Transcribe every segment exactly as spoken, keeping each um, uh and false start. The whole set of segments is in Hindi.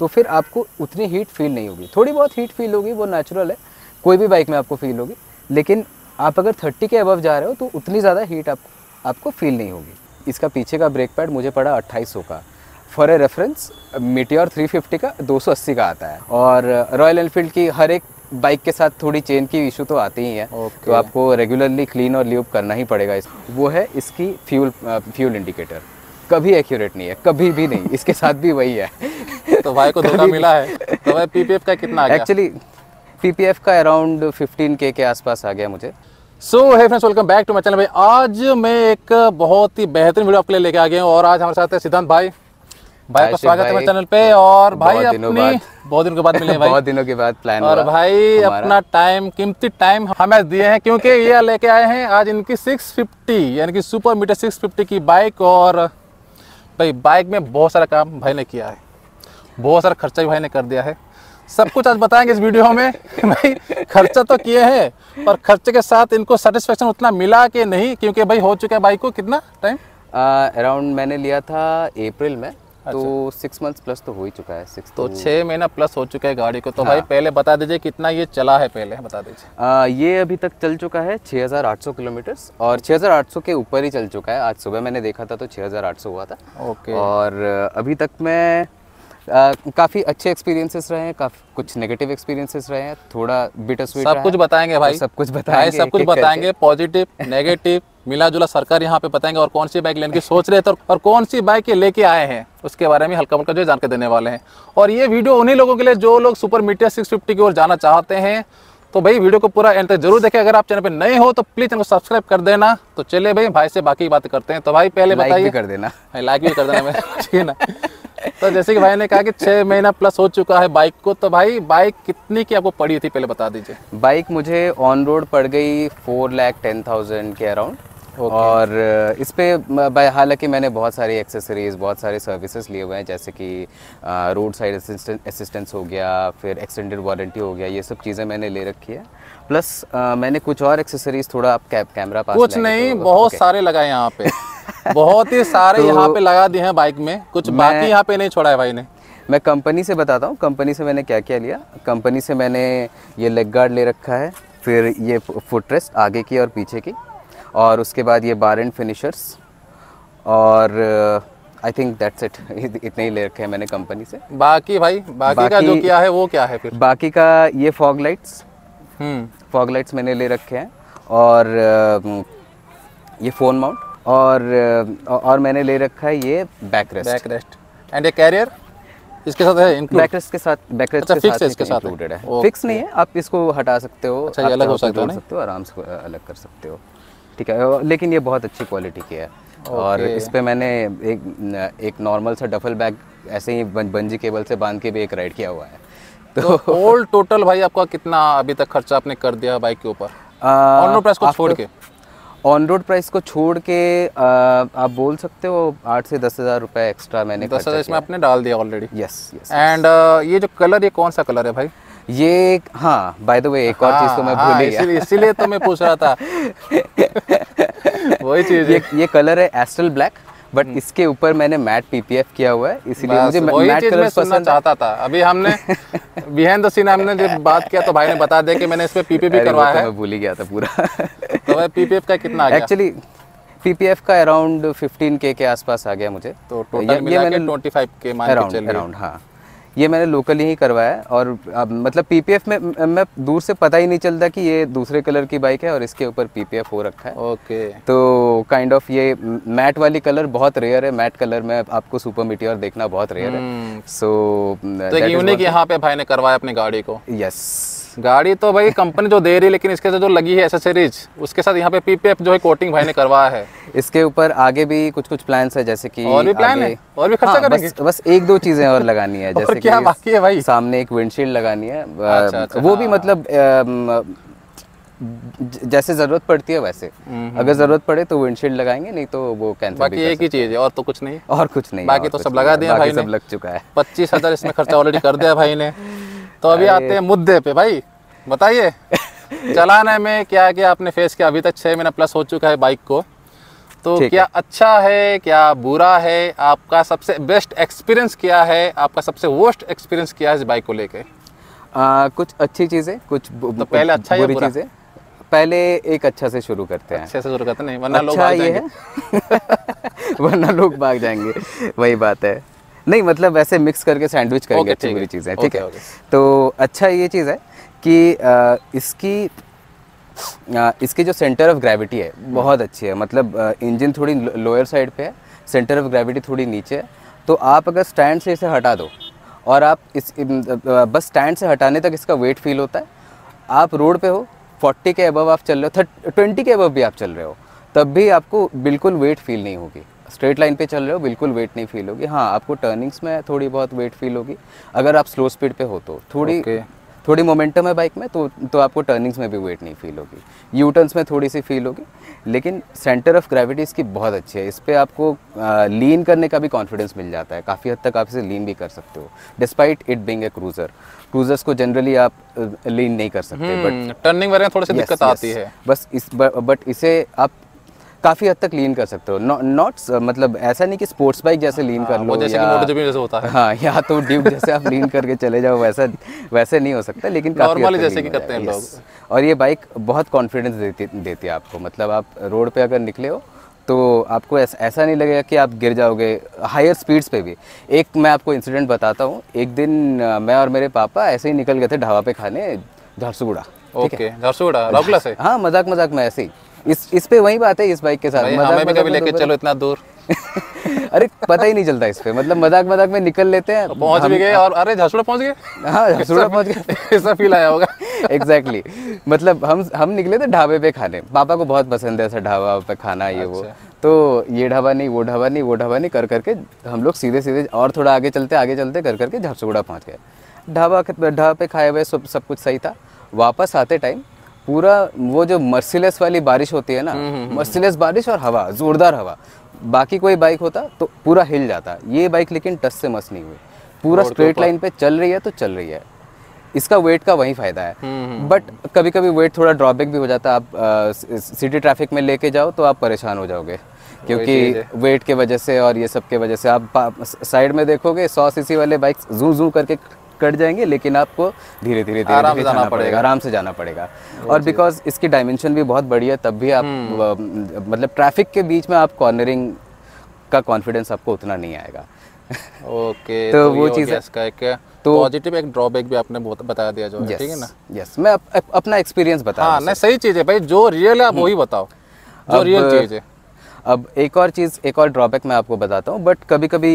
तो फिर आपको उतनी हीट फील नहीं होगी। थोड़ी बहुत हीट फील होगी, वो नेचुरल है, कोई भी बाइक में आपको फील होगी, लेकिन आप अगर थर्टी के अबव जा रहे हो तो उतनी ज़्यादा हीट आपको आपको फील नहीं होगी। इसका पीछे का ब्रेक पैड मुझे पड़ा अट्ठाईस सौ का। For a reference Meteor three fifty का दो सौ अस्सी का आता है। और रॉयल एनफील्ड की हर एक बाइक के साथ थोड़ी चेन की इशू तो आती ही है, okay. तो आपको रेगुलरली क्लीन और ल्यूब करना ही पड़ेगा। इस वो है इसकी फ्यूल फ्यूल इंडिकेटर, कभी एक्यूरेट नहीं है, कभी भी नहीं। इसके साथ भी वही है। तो भाई को धोखा मिला है। तो भाई पीपीएफ का कितना आ गया? एक्चुअली पीपीएफ का अराउंड फिफ्टीन के के आसपास आ गया मुझे। So hey friends, welcome back to my channel. भाई आज मैं एक बहुत ही बेहतरीन वीडियो आपके लिए लेके आ गया हूँ और आज हमारे साथ है सिद्धांत भाई। भाई का स्वागत है मेरे चैनल पे। और भाई अपनी बहुत दिनों के बाद मिले भाई, बहुत दिनों के बाद प्लान और भाई अपना टाइम, कीमती टाइम हमें दिए हैं, क्योंकि ये लेके आए हैं आज इनकी सिक्स फिफ्टी यानी कि सुपर मीटर सिक्स फिफ्टी की बाइक। और भाई बाइक में बहुत सारा काम भाई ने किया है, बहुत सारा खर्चा भी भाई ने कर दिया है। सब कुछ आज बताएंगे इस वीडियो में। भाई खर्चा तो किए हैं, पर खर्चे के साथ इनको सेटिस्फेक्शन उतना मिला कि नहीं, क्योंकि भाई हो चुका है बाइक को कितना टाइम? अराउंड मैंने लिया था अप्रैल में। अच्छा। तो सिक्स मंथ्स प्लस तो हो ही चुका है। सिक्स तो छः महीना प्लस हो चुका है गाड़ी को। तो हाँ। भाई पहले बता दीजिए कितना ये चला है, पहले बता दीजिए। आ, ये अभी तक चल चुका है छः हज़ार आठ सौ किलोमीटर्स, और छः हज़ार आठ सौ के ऊपर ही चल चुका है। आज सुबह मैंने देखा था तो छः हज़ार आठ सौ हुआ था। ओके। और अभी तक मैं काफ़ी अच्छे एक्सपीरियंसेस रहे हैं, काफ़ी कुछ नेगेटिव एक्सपीरियंसेस रहे हैं, थोड़ा बिटर स्वीट। सब कुछ बताएंगे भाई, सब कुछ बताएंगे, सब कुछ बताएंगे, पॉजिटिव नेगेटिव मिला जुला सरकार यहाँ पे बताएंगे। और कौन सी बाइक लेने की सोच रहे थे और कौन सी बाइक लेके आए हैं उसके बारे में हल्का फुल्का जो जानकारी देने वाले हैं। और ये वीडियो उन्हीं लोगों के लिए जो लोग सुपर मीटियोर सिक्स फिफ्टी की ओर जाना चाहते हैं। तो भाई वीडियो को पूरा एंड तक जरूर देखें। अगर आप चैनल पे नए हो तो प्लीज चैनल को सब्सक्राइब कर देना। तो चलिए भाई भाई से बाकी बात करते हैं। तो भाई पहले बताइए, कर देना लाइक भी कर देना ठीक है ना। तो जैसे कि भाई ने कहा कि छः महीना प्लस हो चुका है बाइक को, तो भाई बाइक कितनी की आपको पड़ी थी पहले बता दीजिए। बाइक मुझे ऑन रोड पड़ गई फोर लाख टेन थाउजेंड के अराउंड। Okay. और इस पे हालांकि मैंने बहुत सारी एक्सेसरीज, बहुत सारे सर्विसेज लिए हुए हैं, जैसे कि रोड साइड असिस्टेंस हो गया, फिर एक्सटेंडेड वारंटी हो गया, ये सब चीज़ें मैंने ले रखी है। प्लस आ, मैंने कुछ और एक्सेसरीज, थोड़ा आप कैप कैमरा पास कुछ नहीं, तो, बहुत okay. सारे लगाए यहाँ पे। बहुत ही सारे तो यहाँ पे लगा दिए हैं बाइक में, कुछ बाकी यहाँ पे नहीं छोड़ा है भाई ने। मैं कंपनी से बताता हूँ, कंपनी से मैंने क्या क्या लिया। कंपनी से मैंने ये लेग गार्ड ले रखा है, फिर ये फुट रेस्ट आगे की और पीछे की, और उसके बाद ये बार एंड फिनिशर्स, और आई थिंक दैट्स इट। इतने ही ले रखे हैं मैंने कंपनी से। बाकी भाई बाकी, बाकी का जो किया है वो क्या है फिर? बाकी का ये fog lights, hmm fog lights मैंने ले रखे हैं, और ये फ़ोन माउंट, और और मैंने ले रखा है ये back rest. Back rest and a carrier इसके साथ है इंक्लूड? बैक रेस्ट के साथ, बैक रेस्ट अच्छा, के साथ इसके साथ इंक्लूडेड है। फिक्स नहीं है, आप इसको हटा सकते हो। अच्छा, ये अलग हो सकता है, सकते हो आराम से, अलग कर सकते हो, ठीक है। लेकिन ये बहुत अच्छी क्वालिटी की है। और इस पे मैंने एक एक नॉर्मल सा डफल बैग ऐसे ही बंजी केबल से बांध के भी एक राइड किया हुआ है। तो ऑल टोटल भाई आपका कितना अभी तक खर्चा आपने कर दिया बाइक के ऊपर ऑन रोड प्राइस को छोड़ के? ऑन रोड प्राइस को छोड़ के आ, आप बोल सकते हो आठ से दस हज़ार रुपये एक्स्ट्रा मैंने दस हज़ार इसमें आपने डाल दिया ऑलरेडी। Yes yes. एंड ये जो कलर, ये कौन सा कलर है भाई? ये हाँ, बाय द वे एक और चीज़ तो मैं भूल ही गया, इसीलिए तो मैं पूछ रहा था। वही चीज़, ये ये कलर है एस्ट्रल ब्लैक, बट इसके ऊपर मैंने मैट पीपीएफ किया हुआ है, इसीलिए मुझे मैट कलर पसंद चाहता था। अभी हमने बिहाइंड द सीन हमने जब बात किया तो भाई ने बता दिया कि मैंने इस पे पीपीएफ करवाया है। मैं भूल ही गया था पूरा। तो भाई पीपीएफ का कितना आ गया? एक्चुअली पीपीएफ का अराउंड फिफ्टीन के के आसपास आ गया मुझे। तो टोटल मिला के ट्वेंटी फाइव के मान के चलिए अराउंड। हाँ, ये मैंने लोकली ही करवाया। और अब मतलब पीपीएफ में मैं दूर से पता ही नहीं चलता कि ये दूसरे कलर की बाइक है और इसके ऊपर पीपीएफ हो रखा है। ओके। तो काइंड ऑफ ये मैट वाली कलर बहुत रेयर है, मैट कलर में आपको सुपर मीटियोर देखना बहुत रेयर है। सो तो यूनिक यहाँ पे भाई ने करवाया अपनी गाड़ी को। यस, गाड़ी तो भाई कंपनी जो दे रही है, लेकिन इसके साथ जो लगी है एसेसरीज, उसके साथ यहाँ पे पीपीएफ जो है कोटिंग भाई ने करवाया है। इसके ऊपर आगे भी कुछ कुछ प्लान्स है, जैसे कि और भी प्लान है, और भी खर्चा हाँ, करेंगे। बस, बस एक दो चीजें और लगानी है, जैसे क्या बाकी है भाई? सामने एक विंडशील्ड लगानी है। अच्छा, अच्छा, वो हाँ। भी मतलब जैसे जरूरत पड़ती है वैसे, अगर जरूरत पड़े तो विंडशील्ड लगाएंगे, नहीं तो वो कैंसिल। बाकी एक ही चीज है, और तो कुछ नहीं, और कुछ नहीं, बाकी तो सब लगा दिया भाई ने, सब लग चुका है। पच्चीस हजार इसमें खर्चा ऑलरेडी कर दिया भाई ने। तो अभी आते हैं मुद्दे पे। भाई बताइए चलाने में क्या क्या आपने फेस किया? अभी तक छः महीना प्लस हो चुका है बाइक को, तो ठीक क्या अच्छा है, क्या बुरा है, आपका सबसे बेस्ट एक्सपीरियंस क्या है, आपका सबसे वर्स्ट एक्सपीरियंस क्या है इस बाइक को लेके? आ, कुछ अच्छी चीज़ें, कुछ बु- तो पहले अच्छा या बुरी बुरा? चीज़ें। पहले एक अच्छा से शुरू करते हैं। अच्छे से शुरू करते नहीं, वरना लोग अच्छा भाग ये जाएंगे। है वरना लोग भाग जाएंगे, वही बात है। नहीं मतलब वैसे मिक्स करके सैंडविच करेंगे ओके, अच्छी ठीक बुरी है। चीज़ें, ठीक ओके, है। ओके। तो अच्छा ये चीज़ है कि आ, इसकी आ, इसकी जो सेंटर ऑफ ग्रेविटी है बहुत अच्छी है। मतलब इंजन थोड़ी लोअर साइड पे है, सेंटर ऑफ ग्रेविटी थोड़ी नीचे है। तो आप अगर स्टैंड से इसे हटा दो और आप इस आ, बस स्टैंड से हटाने तक इसका वेट फील होता है। आप रोड पे हो, फोर्टी के अबव आप चल रहे हो, थर्टी ट्वेंटी के अबव भी आप चल रहे हो, तब भी आपको बिल्कुल वेट फील नहीं होगी। स्ट्रेट लाइन पे चल रहे हो बिल्कुल वेट नहीं फील होगी। हाँ, आपको टर्निंग्स में थोड़ी बहुत वेट फील होगी अगर आप स्लो स्पीड पे हो तो। थोड़ी ओके। थोड़ी मोमेंटम है बाइक में तो तो आपको टर्निंग्स में भी वेट नहीं फील होगी। यू टर्न्स में थोड़ी सी फील होगी, लेकिन सेंटर ऑफ ग्रेविटी इसकी बहुत अच्छी है। इस पर आपको लीन करने का भी कॉन्फिडेंस मिल जाता है। काफ़ी हद तक आप इसे लीन भी कर सकते हो despite it being a cruiser. Cruisers को जनरली आप लीन नहीं कर सकते, बट टर्निंग वगैरह थोड़ी सी Yes, दिक्कत yes. आती है। बस इस बट इसे आप काफ़ी हद तक लीन कर सकते हो। नॉट मतलब ऐसा नहीं कि स्पोर्ट्स बाइक जैसे लीन कर हाँ, लो वो जैसे कि या MotoGP जैसे होता है। हाँ, या तो ड्यूक जैसे आप लीन करके चले जाओ, वैसा वैसे नहीं हो सकता, लेकिन काफ़ी हद Normally तक जैसे lean कि हो करते हैं जाएगा। लोग। Yes. और ये बाइक बहुत कॉन्फिडेंस देती देती है आपको। मतलब आप रोड पे अगर निकले हो तो आपको ऐसा ऐसा नहीं लगेगा कि आप गिर जाओगे हायर स्पीड्स पे भी। एक मैं आपको इंसिडेंट बताता हूँ। एक दिन अ, मैं और मेरे पापा ऐसे ही निकल गए थे ढाबा पे खाने, झारसुगुड़ा। ओके, झारसुगुड़ा राउरकेला से। हाँ, मजाक मजाक में ऐसे ही। इस इस पे वही बात है इस बाइक के साथ, भाई मजाक हमें भी मजाक कभी में लेके दो चलो इतना दूर। अरे पता ही नहीं चलता इस पे, मतलब मजाक मजाक में निकल लेते हैं। तो पहुंच भी हम- गए और अरे झारसुगुड़ा पहुंच गए। हाँ, झारसुगुड़ा पहुंच गए। ऐसा फील आया होगा। एग्जैक्टली मतलब हम हम निकले थे ढाबे पे खाने। पापा को बहुत पसंद है ऐसा ढाबा पे खाना, ये वो। अच्छा। तो ये ढाबा नहीं, वो ढाबा नहीं, वो ढाबा नहीं, कर करके हम लोग सीधे सीधे और थोड़ा आगे चलते आगे चलते कर करके झारसुगुड़ा पहुंच गए। ढाबा ढाबा पे खाए हुए सब सब कुछ सही था। वापस आते टाइम पूरा वो जो मर्सिलेस वाली बारिश होती है ना, मर्सिलेस बारिश और हवा, जोरदार हवा। बाकी कोई बाइक होता तो पूरा हिल जाता, ये बाइक लेकिन टस से मस नहीं हुई। पूरा रोड के स्ट्रेट ऊपर। लाइन पे चल रही है तो चल रही है। इसका वेट का वही फ़ायदा है। बट कभी कभी वेट थोड़ा ड्रॉबैक भी हो जाता है। आप सिटी ट्रैफिक में लेके जाओ तो आप परेशान हो जाओगे, चीज़ क्योंकि है। वेट के वजह से और ये सब के वजह से। आप साइड में देखोगे सौ सीसी वाले बाइक जू जू करके कट जाएंगे, लेकिन आपको धीरे धीरे धीरे आराम धीरे से जाना जाना पड़ेगा, पड़ेगा। आराम से जाना पड़ेगा। और बिकॉज इसकी डायमेंशन भी बहुत बड़ी है, तब भी आप अ, मतलब ट्रैफिक के बीच में आप कॉर्नरिंग का कॉन्फिडेंस आपको उतना नहीं आएगा। ओके, तो तो वो ये हो चीज़ गया है। इसका एक तो- पॉजिटिव, एक ड्रॉबैक भी आपने बहुत बता दिया जो है, ठीक है ना। यस, मैं अप, अप, अपना एक्सपीरियंस बता रहा हाँ, हूँ नहीं सिर्फ। सही चीज़ है भाई, जो रियल है आप वही बताओ, जो अब- रियल चीज़ है। अब एक और चीज़, एक और ड्रॉबैक मैं आपको बताता हूँ। बट कभी कभी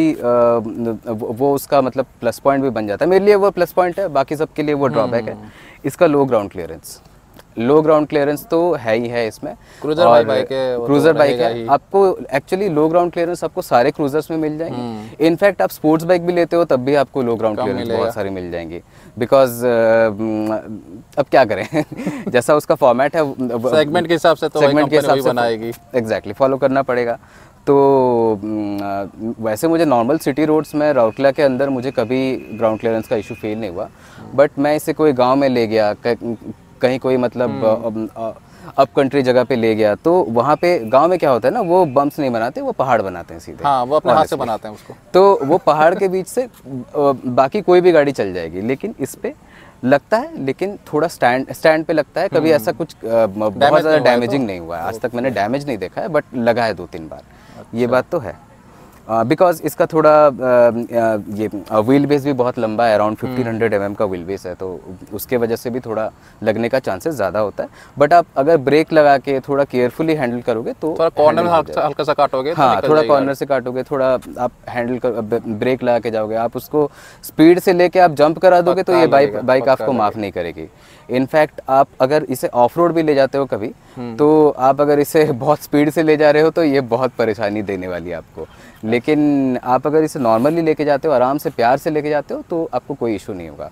वो वो उसका मतलब प्लस पॉइंट भी बन जाता है। मेरे लिए वो प्लस पॉइंट है, बाकी सबके लिए वो ड्रॉबैक है। इसका low ground clearance. Low ground clearance तो है ही है इसमें। Cruiser और बाइक है, वो तो क्रूजर बाइक रहेगा है। ही। आपको एक्चुअली लो ग्राउंड क्लियरेंस आपको सारे क्रूजर्स में मिल जाएंगे। इनफैक्ट आप स्पोर्ट्स बाइक भी लेते हो तब भी आपको लो ग्राउंड कम क्लियरेंस मिलेगा। बहुत सारी मिल जाएंगी। बिकॉज अब क्या करें जैसा उसका फॉर्मेट है सेगमेंट के हिसाब से तो भाई सेगमेंट के कंपनी हिसाब वही से बनाएगी। एग्जैक्टली फॉलो करना पड़ेगा। तो म, वैसे मुझे नॉर्मल सिटी रोड्स में राउरकेला के अंदर मुझे कभी ग्राउंड क्लियरेंस का इशू फील नहीं हुआ। बट मैं इसे कोई गांव में ले गया, क- कहीं कोई मतलब अप कंट्री जगह पे ले गया, तो वहाँ पे गांव में क्या होता है ना, वो बम्प्स नहीं बनाते, वो पहाड़ बनाते हैं सीधे। हाँ, वो अपने हाथ से honestly। बनाते हैं उसको। तो वो पहाड़ के बीच से अ, बाकी कोई भी गाड़ी चल जाएगी, लेकिन इस पे लगता है, लेकिन थोड़ा स्टैंड स्टैंड पे लगता है। कभी ऐसा कुछ अ, बहुत नहीं ज़्यादा हुआ है डैमेजिंग तो? नहीं हुआ है आज तक। मैंने डैमेज नहीं देखा है, बट लगा है दो तीन बार। ये बात तो है। बिकॉज इसका थोड़ा अ, अ, ये व्हील बेस भी बहुत लंबा है, around fifteen hundred M M का व्हील बेस है, तो उसके वजह से भी थोड़ा लगने का चांसेस ज़्यादा होता है। बट आप अगर ब्रेक लगा के थोड़ा केयरफुली हैंडल करोगे तो थोड़ा कॉर्नर में handle हो हल्का हल्का सा काटोगे तो हाँ, निकल थोड़ा जाएगी कॉर्नर से काटोगे, थोड़ा आप हैंडल कर ब- ब्रेक लगा के जाओगे, आप उसको स्पीड से लेके आप जंप करा दोगे तो पक्का ये बाइक लगेगा, बाइक पक्का आपको माफ़ नहीं करेगी। इनफैक्ट आप अगर इसे ऑफ रोड भी ले जाते हो कभी, तो आप अगर इसे बहुत स्पीड से ले जा रहे हो तो ये बहुत परेशानी देने वाली है आपको। लेकिन आप अगर इसे नॉर्मली लेके जाते हो, आराम से प्यार से लेके जाते हो, तो आपको कोई इशू नहीं होगा।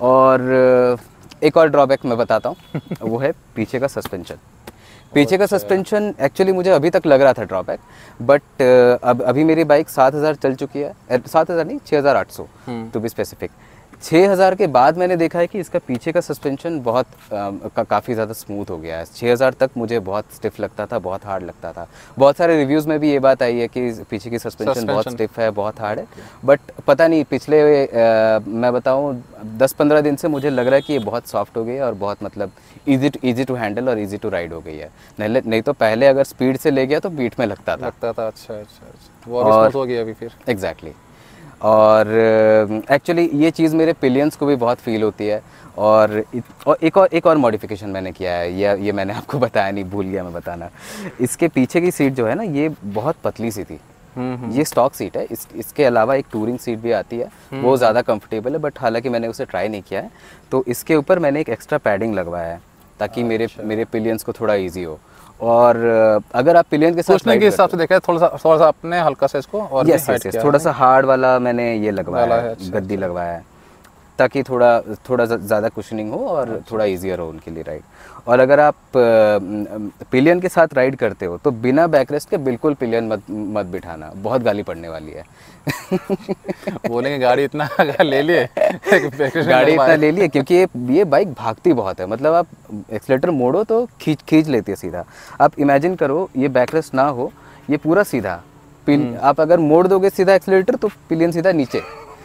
और एक और ड्रॉबैक मैं बताता हूँ वो है पीछे का सस्पेंशन। पीछे का सस्पेंशन एक्चुअली मुझे अभी तक लग रहा था ड्रॉबैक, बट अब अभी मेरी बाइक सात हज़ार चल चुकी है, सात हज़ार नहीं छः हज़ार आठ सौ टू बी स्पेसिफिक। छः हज़ार के बाद मैंने देखा है कि इसका पीछे का सस्पेंशन बहुत आ, का, काफ़ी ज़्यादा स्मूथ हो गया है। छः हज़ार तक मुझे बहुत स्टिफ लगता था, बहुत हार्ड लगता था। बहुत सारे रिव्यूज़ में भी ये बात आई है कि पीछे की सस्पेंशन बहुत स्टिफ है, बहुत हार्ड है। बट पता नहीं, पिछले आ, मैं बताऊँ दस पंद्रह दिन से मुझे लग रहा है कि ये बहुत सॉफ्ट हो गई है और बहुत मतलब ईजी ईजी टू हैंडल और ईजी टू राइड हो गई है। नहीं नहीं तो पहले अगर स्पीड से ले गया तो बीट में लगता था लगता था अच्छा अच्छा अच्छा वो और हो गया अभी फिर। Exactly exactly. और एक्चुअली uh, ये चीज़ मेरे पिलियंस को भी बहुत फील होती है। और, इत, और एक और एक और मॉडिफिकेशन मैंने किया है, ये ये मैंने आपको बताया नहीं, भूल गया मैं बताना। इसके पीछे की सीट जो है ना, ये बहुत पतली सी थी। ये स्टॉक सीट है। इस इसके अलावा एक टूरिंग सीट भी आती है, वो ज़्यादा कंफर्टेबल है, बट हालांकि मैंने उसे ट्राई नहीं किया है। तो इसके ऊपर मैंने एक एक्स्ट्रा पैडिंग लगवाया है ताकि मेरे अच्छा। मेरे पिलियंस को थोड़ा ईजी हो। और अगर आप पिलियन के साथ पूछने के हिसाब से देखा थोड़ा सा थोड़ा सा अपने हल्का सा इसको और यस यस यस थोड़ा सा हार्ड वाला मैंने ये लगवाया है, अच्छा, गद्दी अच्छा। लगवाया है ताकि थोड़ा थोड़ा ज़्यादा कुशनिंग हो और अच्छा। थोड़ा इजियर हो उनके लिए राइड। और अगर आप पिलियन के साथ राइड करते हो तो बिना बैकरेस्ट के बिल्कुल पिलियन मत मत बिठाना, बहुत गाली पड़ने वाली है। बोलेंगे गाड़ी इतना ले लिए गाड़ी इतना ले लिए क्योंकि ये ये बाइक भागती बहुत है। मतलब आप एक्सीलेटर मोड़ो तो खींच खींच लेती है सीधा। आप इमेजिन करो ये बैकरेस्ट ना हो, ये पूरा सीधा पिल, आप अगर मोड़ दोगे सीधा एक्सीलेटर तो पिलियन सीधा नीचे।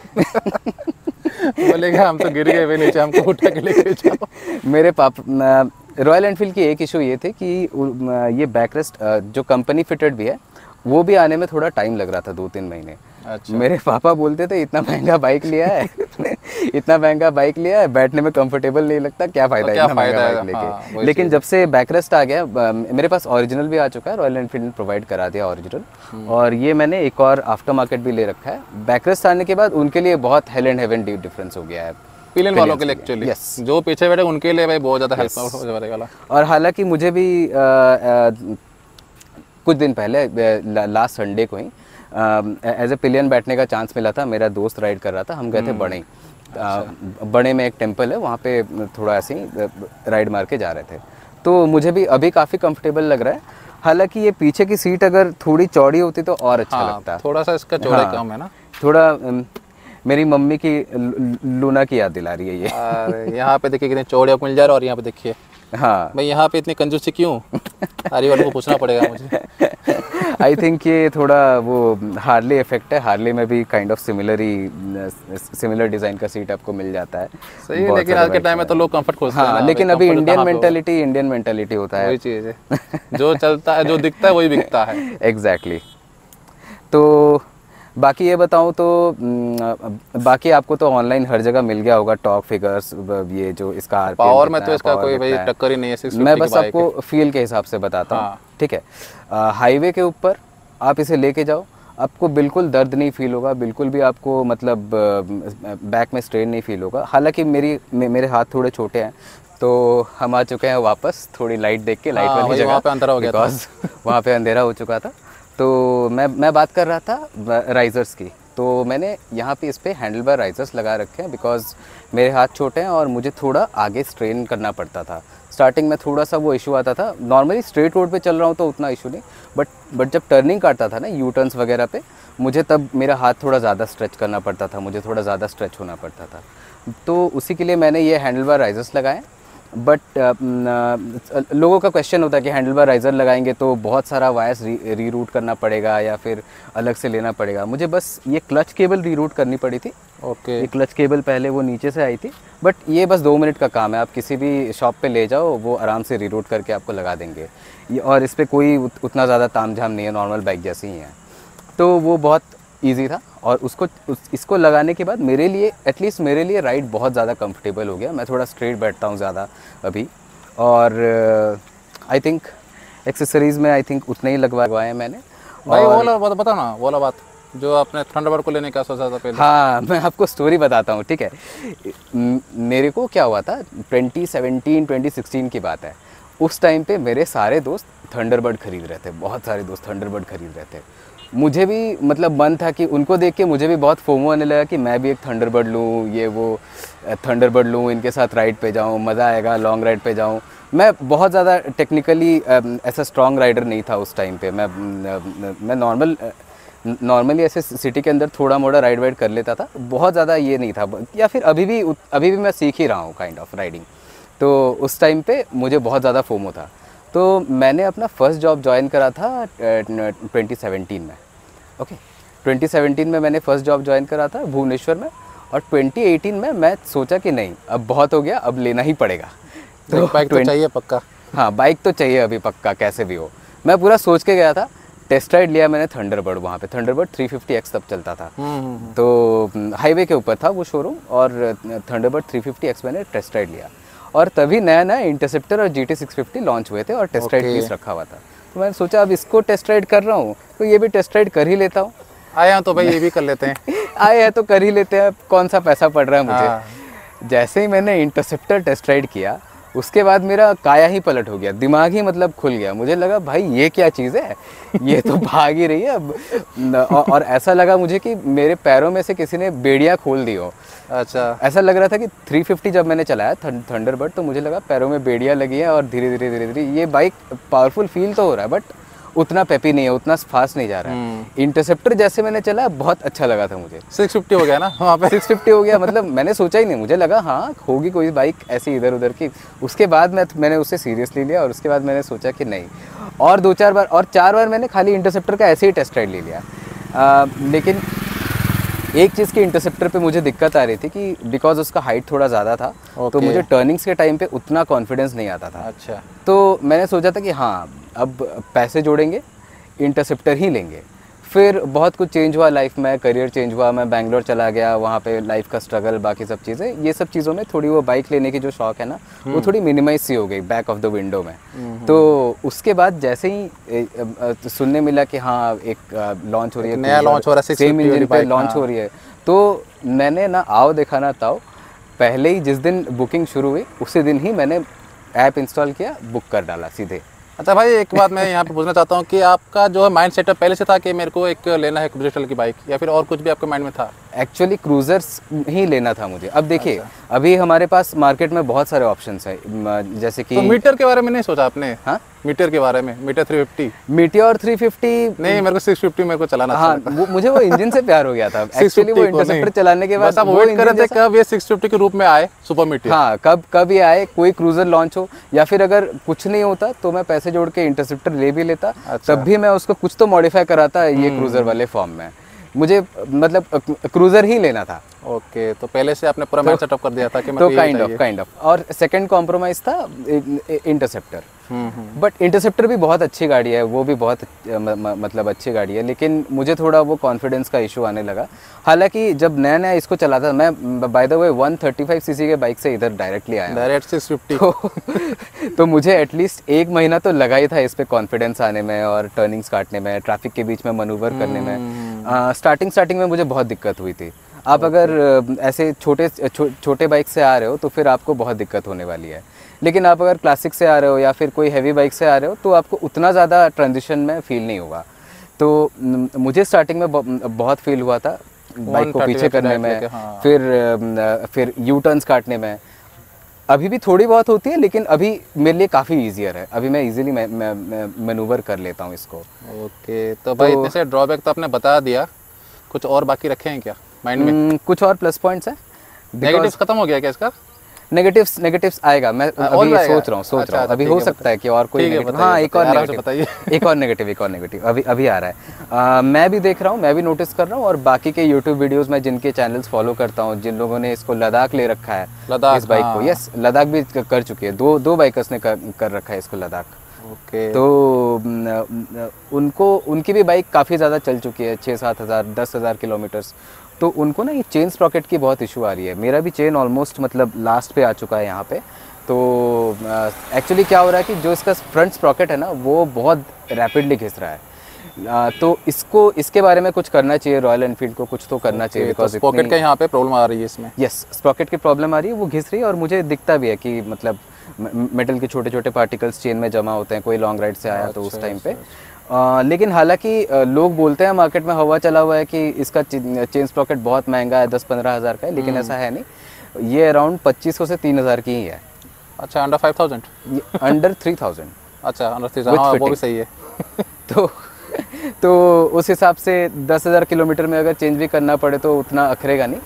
बोलेगा हम तो गिर गए वे नीचे, हमको उठा के लेके जाओ। मेरे पापा रॉयल एनफील्ड की एक इशू ये थे कि ये बैकरेस्ट जो कंपनी फिटेड भी है वो भी आने में थोड़ा टाइम लग रहा था, दो तीन महीने। अच्छा। मेरे पापा बोलते थे इतना महंगा बाइक लिया है इतना महंगा बाइक लिया है, बैठने में कंफर्टेबल नहीं लगता, क्या फायदा है इतना महंगा बाइक लेके। हाँ, लेकिन जब से बैकरेस्ट आ गया, मेरे पास ओरिजिनल भी आ चुका है, रॉयल एनफील्ड ने प्रोवाइड करा दिया ओरिजिनल, और ये मैंने एक और आफ्टर मार्केट भी ले रखा है। बैकरेस्ट आने के बाद उनके लिए बहुत हेल एंड हेवन डिफरेंस हो गया है पिलियन वालों के लिए एक्चुअली। yes. जो पीछे बैठे उनके लिए भाई बहुत ज़्यादा हेल्प हो जाएगा। और हालांकि मुझे भी आ, आ, कुछ दिन पहले लास्ट संडे को ही एज ए पिलियन बैठने का चांस मिला था। मेरा दोस्त राइड कर रहा था, हम गए थे बड़े। अच्छा। बड़े में एक टेम्पल है, वहाँ पे थोड़ा ऐसे ही राइड मार के जा रहे थे, तो मुझे भी अभी काफ़ी कंफर्टेबल लग रहा है। हालांकि ये पीछे की सीट अगर थोड़ी चौड़ी होती तो और अच्छा हाँ, लगता। थोड़ा सा इसका चौड़ाई कम है ना, थोड़ा मेरी मम्मी की लूना की याद दिला रही है ये। अरे यहाँ पे देखिए कितने चौड़े मिल जा रहा है, और यहाँ पे देखिए हाँ भाई यहाँ पे इतनी कंजूसी क्यों, हार्ली वालों को पूछना पड़ेगा मुझे। आई थिंक ये थोड़ा वो हार्ली इफेक्ट है। हार्ली में भी काइंड ऑफ सिमिलर ही सिमिलर डिज़ाइन का सीट आपको मिल जाता है। सही है, लेकिन आज के टाइम में तो लोग कंफर्ट खोजते हैं। हाँ, लेकिन अभी इंडियन मेंटालिटी इंडियन मेंटालिटी होता है, वही चीज़ है जो चलता है, जो दिखता है वही बिकता है। एग्जैक्टली। तो बाकी ये बताऊँ तो बाकी आपको तो ऑनलाइन हर जगह मिल गया होगा टॉर्क फिगर्स, ये जो इसका पावर में तो इसका कोई भाई टक्कर ही नहीं है। मैं बस आपको फील के हिसाब से बताता हूँ, ठीक है। हाईवे के ऊपर आप इसे लेके जाओ, आपको बिल्कुल दर्द नहीं फील होगा, बिल्कुल भी आपको मतलब बैक में स्ट्रेन नहीं फील होगा। हालांकि मेरी मेरे हाथ थोड़े छोटे हैं, तो हम आ चुके हैं वापस थोड़ी लाइट देख के, लाइट वाली जगह, वहाँ पे अंधेरा हो गया था, वहाँ पे अंधेरा हो चुका था। तो मैं मैं बात कर रहा था राइजर्स की, तो मैंने यहाँ पे इस पर हैंडल बार राइजर्स लगा रखे हैं, बिकॉज मेरे हाथ छोटे हैं और मुझे थोड़ा आगे स्ट्रेन करना पड़ता था। स्टार्टिंग में थोड़ा सा वो इशू आता था। नॉर्मली स्ट्रेट रोड पे चल रहा हूँ तो उतना इशू नहीं, बट बट जब टर्निंग काटता था ना, यू टर्न्स वगैरह पे, मुझे तब मेरा हाथ थोड़ा ज़्यादा स्ट्रेच करना पड़ता था, मुझे थोड़ा ज़्यादा स्ट्रेच होना पड़ता था। तो उसी के लिए मैंने ये हैंडल बार राइजर्स लगाए। बट uh, लोगों का क्वेश्चन होता है कि हैंडल बार राइज़र लगाएंगे तो बहुत सारा वायर्स री रीरूट करना पड़ेगा या फिर अलग से लेना पड़ेगा। मुझे बस ये क्लच केबल रीरूट करनी पड़ी थी। Okay okay. ये क्लच केबल पहले वो नीचे से आई थी, बट ये बस दो मिनट का काम है। आप किसी भी शॉप पे ले जाओ, वो आराम से रीरूट करके आपको लगा देंगे ये, और इस पर कोई उतना ज़्यादा तामझाम नहीं है, नॉर्मल बाइक जैसी ही है। तो वो बहुत ईजी था, और उसको उस, इसको लगाने के बाद मेरे लिए, एटलीस्ट मेरे लिए राइड बहुत ज़्यादा कंफर्टेबल हो गया। मैं थोड़ा स्ट्रेट बैठता हूँ ज़्यादा अभी, और आई थिंक एक्सेसरीज़ में आई थिंक उतने ही लगवाए हैं मैंने। भाई वो वाला बात बता ना, वो वाला बात जो आपने थंडरबर्ड को लेने का सोचा था पहले। हाँ, मैं आपको स्टोरी बताता हूँ, ठीक है। मेरे को क्या हुआ था, ट्वेंटी सेवनटीन ट्वेंटी सिक्सटीन की बात है। उस टाइम पे मेरे सारे दोस्त थंडरबर्ड खरीद रहे थे, बहुत सारे दोस्त थंडरबर्ड खरीद रहे थे। मुझे भी मतलब मन था कि उनको देख के मुझे भी बहुत फोमो आने लगा कि मैं भी एक थंडरबर्ड लूँ, ये वो थंडरबर्ड लूँ, इनके साथ राइड पे जाऊँ, मज़ा आएगा, लॉन्ग राइड पे जाऊँ। मैं बहुत ज़्यादा टेक्निकली ऐसा स्ट्रॉन्ग राइडर नहीं था उस टाइम पे। मैं मैं नॉर्मल नॉर्मली ऐसे सिटी के अंदर थोड़ा मोड़ा राइड वाइड कर लेता था, बहुत ज़्यादा ये नहीं था, या फिर अभी भी अभी भी मैं सीख ही रहा हूँ काइंड ऑफ राइडिंग। तो उस टाइम पे मुझे बहुत ज़्यादा फोमो था। तो मैंने अपना फर्स्ट जॉब ज्वाइन करा था ट्वेंटी सेवेंटीन में। ओके, ट्वेंटी सेवेंटीन में मैंने फर्स्ट जॉब ज्वाइन करा था भुवनेश्वर में, और ट्वेंटी एटीन में मैं सोचा कि नहीं अब बहुत हो गया, अब लेना ही पड़ेगा। तो बाइक तो चाहिए पक्का। हाँ, बाइक तो चाहिए अभी पक्का, कैसे भी हो। मैं पूरा सोच के गया था, टेस्ट राइड लिया मैंने थंडरबर्ड, वहाँ पे थंडरबर्ड थ्री फिफ्टी एक्स तब चलता था। तो हाईवे के ऊपर था वो शोरूम, और थंडरबर्ड थ्री फिफ्टी एक्स मैंने टेस्ट राइड लिया, और तभी नया नया इंटरसेप्टर और G T six fifty launch हुए थे और टेस्ट राइड पीस रखा हुआ था। तो मैंने सोचा अब इसको टेस्ट राइड कर रहा हूँ तो ये भी टेस्ट राइड कर ही लेता हूँ। आया तो भाई ये भी कर लेते हैं। आए हैं तो कर ही लेते हैं, कौन सा पैसा पड़ रहा है मुझे। हाँ। जैसे ही मैंने इंटरसेप्टर टेस्ट राइड किया, उसके बाद मेरा काया ही पलट हो गया, दिमाग ही मतलब खुल गया। मुझे लगा भाई ये क्या चीज़ है, ये तो भाग ही रही है अब। और, और ऐसा लगा मुझे कि मेरे पैरों में से किसी ने बेड़ियाँ खोल दी हो। अच्छा, ऐसा लग रहा था कि थ्री फिफ्टी जब मैंने चलाया थंडरबर्ड, तो मुझे लगा पैरों में बेड़ियाँ लगी हैं, और धीरे धीरे धीरे धीरे ये बाइक पावरफुल फील तो हो रहा है, बट उतना पेपी नहीं है, उतना फास्ट नहीं जा रहा है। इंटरसेप्टर जैसे मैंने चला बहुत अच्छा लगा था मुझे। सिक्स फिफ्टी हो गया ना वहाँ पे। सिक्स फिफ्टी हो गया, मतलब मैंने सोचा ही नहीं, मुझे लगा हाँ होगी कोई बाइक ऐसी इधर उधर की। उसके बाद मैं मैंने उससे सीरियसली लिया, और उसके बाद मैंने सोचा कि नहीं, और दो चार बार और चार बार मैंने खाली इंटरसेप्टर का ऐसे ही टेस्ट राइड ले लिया। आ, लेकिन एक चीज़ की इंटरसेप्टर पे मुझे दिक्कत आ रही थी कि बिकॉज उसका हाइट थोड़ा ज़्यादा था, तो मुझे टर्निंग्स के टाइम पे उतना कॉन्फिडेंस नहीं आता था। अच्छा, तो मैंने सोचा था कि हाँ अब पैसे जोड़ेंगे, इंटरसेप्टर ही लेंगे। फिर बहुत कुछ चेंज हुआ लाइफ में, करियर चेंज हुआ, मैं बैंगलोर चला गया, वहाँ पे लाइफ का स्ट्रगल, बाकी सब चीज़ें, ये सब चीज़ों में थोड़ी वो बाइक लेने की जो शौक है ना, वो थोड़ी मिनिमाइज सी हो गई बैक ऑफ द विंडो में। तो उसके बाद जैसे ही ए, ए, सुनने मिला कि हाँ एक लॉन्च हो रही है, नया लॉन्च हो रहा है, सेम इंजन पे लॉन्च हो रही है, तो मैंने ना आओ देखा ना ताओ, पहले ही जिस दिन बुकिंग शुरू हुई उसी दिन ही मैंने ऐप इंस्टॉल किया, बुक कर डाला सीधे। अच्छा भाई, एक बात मैं यहाँ पे पूछना चाहता हूँ कि आपका जो है माइंड सेटअप पहले से था कि मेरे को एक लेना है क्रूजर की बाइक, या फिर और कुछ भी आपके माइंड में था? एक्चुअली क्रूजर्स ही लेना था मुझे। अब देखिए, अच्छा। अभी हमारे पास मार्केट में बहुत सारे ऑप्शंस हैं, जैसे कि तो मीटर के बारे में नहीं सोचा आपने? हाँ, मीटर के बारे में, Meteor three fifty Meteor three fifty नहीं, मेरे को सिक्स फिफ्टी मेरे को चलाना। हाँ, वो, मुझे वो इंजन से प्यार हो गया था एक्चुअली। वो इंटरसेप्टर चलाने के बाद आप वेट कर रहे थे कब ये सिक्स फिफ्टी के रूप में आए सुपर मीटियोर। हाँ, कब कब ये आए, कोई क्रूजर लॉन्च हो, या फिर अगर कुछ नहीं होता तो मैं पैसे जोड़ के इंटरसेप्टर ले भी लेता। अच्छा। तब भी मैं उसको कुछ तो मॉडिफाई कराता ये क्रूजर वाले फॉर्म में। मुझे मतलब क्रूजर ही लेना था। ओके, तो पहले से आपने पूरा माइंड सेटअप कर दिया था कि मैं तो काइंड ऑफ काइंड ऑफ और सेकंड कॉम्प्रोमाइज था इंटरसेप्टर। बट इंटरसेप्टर भी बहुत अच्छी गाड़ी है, वो भी बहुत म, मतलब अच्छी गाड़ी है, लेकिन मुझे थोड़ा वो कॉन्फिडेंस का इशू आने लगा। हालांकि जब नया नया इसको चलाता, मैं by the way one thirty five CC के बाइक से इधर डायरेक्टली आया, डायरेक्ट सिक्स फिफ्टी। तो, तो मुझे एटलीस्ट एक महीना तो लगा ही था इस पे कॉन्फिडेंस आने में, और टर्निंग्स काटने में, ट्रैफिक के बीच में मनूवर करने में। स्टार्टिंग स्टार्टिंग में मुझे बहुत दिक्कत हुई थी। आप अगर ऐसे छोटे छो, छोटे बाइक से आ रहे हो तो फिर आपको बहुत दिक्कत होने वाली है, लेकिन आप अगर क्लासिक से आ रहे हो या फिर कोई हैवी बाइक से आ रहे हो तो आपको उतना ज़्यादा ट्रांजिशन में फील नहीं होगा। तो मुझे स्टार्टिंग में बहुत फील हुआ था बाइक को पीछे करने में, हाँ। फिर फिर यू टर्न्स काटने में। अभी भी थोड़ी बहुत होती है, लेकिन अभी मेरे लिए काफ़ी ईजियर है, अभी मैं इजीली मैं, मैं, मैं मैनूवर कर लेता हूँ इसको। ओके, तो भाई इतने से ड्रॉबैक तो आपने बता दिया, कुछ और बाकी रखे हैं क्या माइंड में? कुछ और प्लस पॉइंट्स हैं। नेगेटिव्स खत्म हो गया क्या इसका? नेगेटिव्स नेगेटिव्स आएगा, मैं अभी सोच रहा हूँ सोच रहा हूँ अभी हो सकता है कि और कोई नेगेटिव। हाँ, एक और नेगेटिव बताइए। एक और नेगेटिव एक और नेगेटिव अभी अभी आ रहा है। आ, मैं भी देख रहा हूँ, मैं भी नोटिस कर रहा हूँ, और बाकी के यूट्यूब वीडियोस में जिनके चैनल्स फॉलो करता हूँ, जिन लोगों ने इसको लद्दाख ले रखा है, लद्दाख इस बाइक को, यस लद्दाख भी कर चुकी है, दो दो बाइकर्स ने कर, कर रखा है इसको लद्दाख। ओके, तो उनको उनकी भी बाइक काफ़ी ज़्यादा चल चुकी है, छः सात हज़ार दस हज़ार किलोमीटर्स। तो उनको ना ये चेन स्प्रॉकेट की बहुत इशू आ रही है। मेरा भी चेन ऑलमोस्ट मतलब लास्ट पे आ चुका है यहाँ पे। तो एक्चुअली क्या हो रहा है कि जो इसका फ्रंट स्प्रॉकेट है ना, वो बहुत रैपिडली घिस रहा है। आ, तो इसको इसके बारे में कुछ करना चाहिए, रॉयल एनफील्ड को कुछ तो करना चाहिए, बिकॉज स्प्रॉकेट का यहाँ पे प्रॉब्लम आ रही है इसमें। यस, स्प्रॉकेट की प्रॉब्लम आ रही है, वो घिस रही है, और मुझे दिखता भी है कि मतलब मेटल के छोटे छोटे पार्टिकल्स चेन में जमा होते हैं, कोई लॉन्ग राइड से आया तो उस टाइम पे। आ, लेकिन हालांकि लोग बोलते हैं मार्केट में हवा चला हुआ है कि इसका चेन स्प्रॉकेट बहुत महंगा है, दस पंद्रह हज़ार का है, लेकिन ऐसा है नहीं। ये अराउंड पच्चीस सौ से तीन हज़ार की ही है। अच्छा, under five thousand? Under three thousand. अच्छा, अंडर थ्री थाउजेंड, हाँ वो भी सही है। तो तो उस हिसाब से दस हज़ार किलोमीटर में अगर चेंज भी करना पड़े तो उतना अखरेगा नहीं।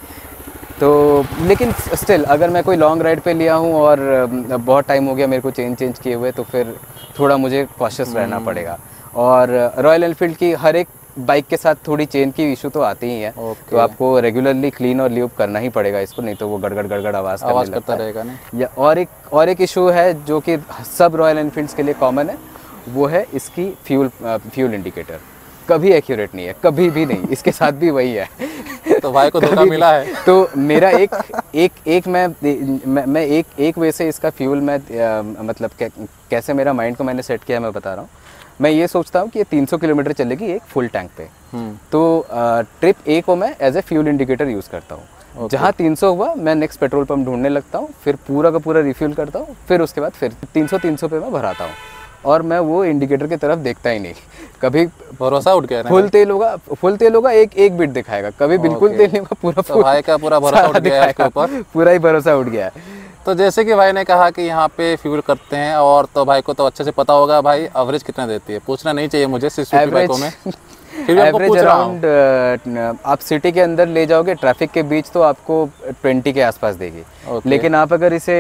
तो लेकिन स्टिल अगर मैं कोई लॉन्ग राइड पे लिया हूँ और बहुत टाइम हो गया मेरे को चेंज चेंज किए हुए, तो फिर थोड़ा मुझे कॉशियस रहना पड़ेगा। और रॉयल एनफील्ड की हर एक बाइक के साथ थोड़ी चेन की इशू तो आती ही है। okay. तो आपको रेगुलरली क्लीन और ल्यूब करना ही पड़ेगा इसको, नहीं तो वो गड़गड़ गड़गड़ आवाज़ आवाज़ करता रहेगा नहीं। या और एक और एक इशू है जो कि सब रॉयल एनफील्ड्स के लिए कॉमन है, वो है इसकी फ्यूल फ्यूल इंडिकेटर। कभी एक्यूरेट नहीं है, कभी भी नहीं। इसके साथ भी वही है। तो भाई को धोखा मिला है। तो मेरा एक एक एक मैं मैं, मैं एक एक वे से इसका फ्यूल मैं आ, मतलब कै, कैसे मेरा माइंड को मैंने सेट किया मैं बता रहा हूँ। मैं ये सोचता हूँ कि ये तीन सौ किलोमीटर चलेगी एक फुल टैंक पे, तो आ, ट्रिप ए को मैं as a fuel indicator use करता हूँ। okay. जहाँ तीन सौ हुआ मैं नेक्स्ट पेट्रोल पंप ढूंढने लगता हूँ, फिर पूरा का पूरा रिफ्यूल करता हूँ, फिर उसके बाद फिर तीन सौ तीन सौ पे मैं भराता हूँ, और मैं वो इंडिकेटर की तरफ देखता ही नहीं। कभी भरोसा उठ गया, फुल तेल होगा फुल तेल होगा एक एक बिट दिखाएगा, कभी बिल्कुल तेल नहीं होगा, पूरा तो भाई का पूरा भरोसा उठ गया है इसके ऊपर, पूरा ही भरोसा उठ गया है। तो जैसे कि भाई ने कहा कि यहाँ पे फ्यूल करते हैं, और तो भाई को तो अच्छे से पता होगा भाई एवरेज कितना देती है, पूछना नहीं चाहिए मुझे सिक्स फिफ्टी बाइकों में, फिर भी आपको पूछ रहा हूँ। अराउंड आप सिटी के अंदर ले जाओगे ट्रैफिक के बीच तो आपको ट्वेंटी के आसपास देगी। okay. लेकिन आप अगर इसे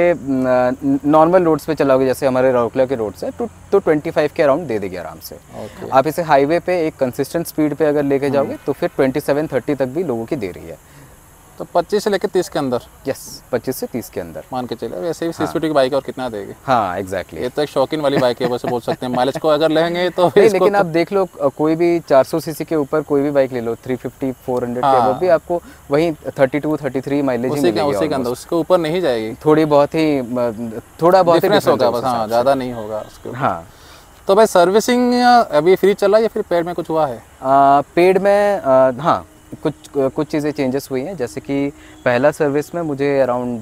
नॉर्मल रोड्स पे चलाओगे जैसे हमारे राउरकेला के रोड्स है तो तो ट्वेंटी फाइव के अराउंड दे देगी आराम से। okay. आप इसे हाईवे पे एक कंसिस्टेंट स्पीड पे अगर लेके जाओगे तो फिर ट्वेंटी सेवन थर्टी तक भी लोगों की दे रही है। तो पच्चीस से लेकर तीस के अंदर, यस पच्चीस से तीस के अंदर मान के चले। वैसे भी सिक्स फिफ्टी की बाइक है और कितना देगी। हाँ एग्जैक्टली, ये तो एक शौकीन वाली बाइक है वैसे बोल सकते हैं। माइलेज को अगर लेंगे तो नहीं, लेकिन आप देख लो कोई भी चार सौ सीसी के ऊपर कोई भी बाइक ले लो, थ्री फिफ्टी फोर हंड्रेड के ऊपर भी आपको वही thirty two thirty three mileage ही मिलेगी। उसी के अंदर, उसके ऊपर नहीं जाएगी, थोड़ी बहुत ही थोड़ा बहुत डिफरेंस होगा बस, हाँ ज़्यादा नहीं होगा उसके। हाँ तो भाई सर्विसिंग अभी फ्री चला या फिर पेड में कुछ हुआ है? पेड में आ, हाँ कुछ कुछ चीज़ें चेंजेस हुई हैं, जैसे कि पहला सर्विस में मुझे अराउंड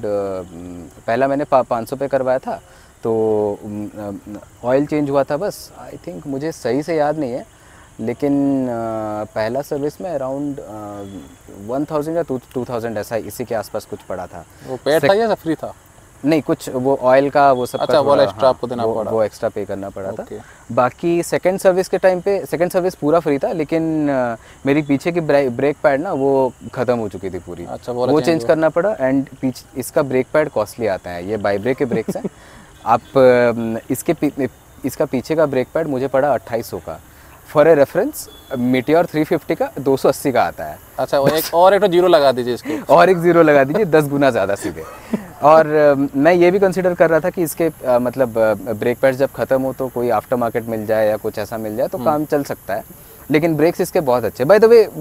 पहला मैंने पाँच सौ पे करवाया था, तो ऑयल चेंज हुआ था बस। आई थिंक मुझे सही से याद नहीं है, लेकिन आ, पहला सर्विस में अराउंड वन थाउजेंड या टू टू थाउजेंड ऐसा इसी के आसपास कुछ पड़ा था। वो पेड था या फ्री था? नहीं, कुछ वो ऑयल का वो सब अच्छा, वो एक्स्ट्रा आपको देना वो, पड़ा, वो एक्स्ट्रा पे करना पड़ा okay. था। बाकी सेकंड सर्विस के टाइम पे सेकंड सर्विस पूरा फ्री था, लेकिन आ, मेरी पीछे की ब्रेक पैड ना वो ख़त्म हो चुकी थी पूरी। अच्छा, वो, वो चेंज करना पड़ा। एंड पीछे इसका ब्रेक पैड कॉस्टली आता है, ये बाई ब्रेक के ब्रेक्स हैं। आप इसके पी, इसका पीछे का ब्रेक पैड मुझे पड़ा अट्ठाईस सौ का। For a reference Meteor three fifty का दो सौ अस्सी का आता है। अच्छा, वो एक और एक तो जीरो लगा दीजिए इसके और एक जीरो लगा दीजिए, दस गुना ज़्यादा सीधे। और uh, मैं ये भी कंसिडर कर रहा था कि इसके uh, मतलब ब्रेक पैड्स जब ख़त्म हो तो कोई आफ्टर मार्केट मिल जाए या कुछ ऐसा मिल जाए तो काम चल सकता है। लेकिन ब्रेक्स इसके बहुत अच्छे, बाय द